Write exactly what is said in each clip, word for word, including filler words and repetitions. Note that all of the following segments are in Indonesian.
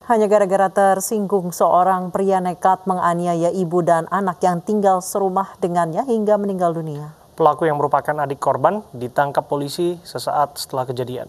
Hanya gara-gara tersinggung, seorang pria nekat menganiaya ibu dan anak yang tinggal serumah dengannya hingga meninggal dunia. Pelaku yang merupakan adik korban ditangkap polisi sesaat setelah kejadian.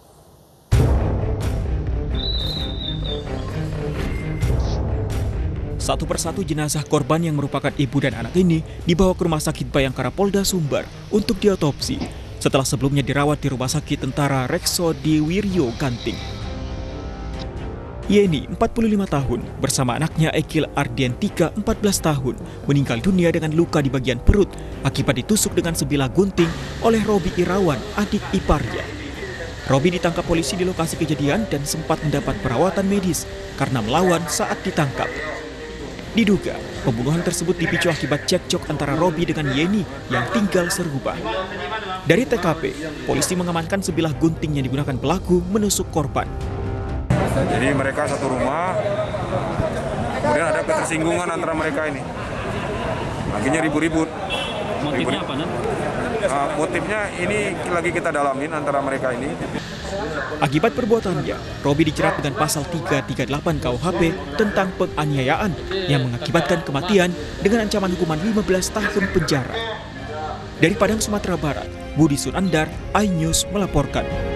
Satu persatu jenazah korban yang merupakan ibu dan anak ini dibawa ke Rumah Sakit Bayangkara Polda Sumbar untuk diotopsi setelah sebelumnya dirawat di Rumah Sakit Tentara Rekso di Wiryo Ganting. Yeni, empat puluh lima tahun, bersama anaknya Ekil Ardientika, empat belas tahun, meninggal dunia dengan luka di bagian perut akibat ditusuk dengan sebilah gunting oleh Robi Irawan, adik iparnya. Robi ditangkap polisi di lokasi kejadian dan sempat mendapat perawatan medis karena melawan saat ditangkap. Diduga, pembunuhan tersebut dipicu akibat cekcok antara Robi dengan Yeni yang tinggal serumah. Dari T K P, polisi mengamankan sebilah gunting yang digunakan pelaku menusuk korban. Jadi mereka satu rumah, kemudian ada ketersinggungan antara mereka ini. Akhirnya ribut-ribut. Motifnya apa, Nan? Uh, motifnya ini lagi kita dalamin antara mereka ini. Akibat perbuatannya, Robi dijerat dengan pasal tiga tiga delapan K U H P tentang penganiayaan yang mengakibatkan kematian dengan ancaman hukuman lima belas tahun penjara. Dari Padang, Sumatera Barat, Budi Sunandar, iNews melaporkan.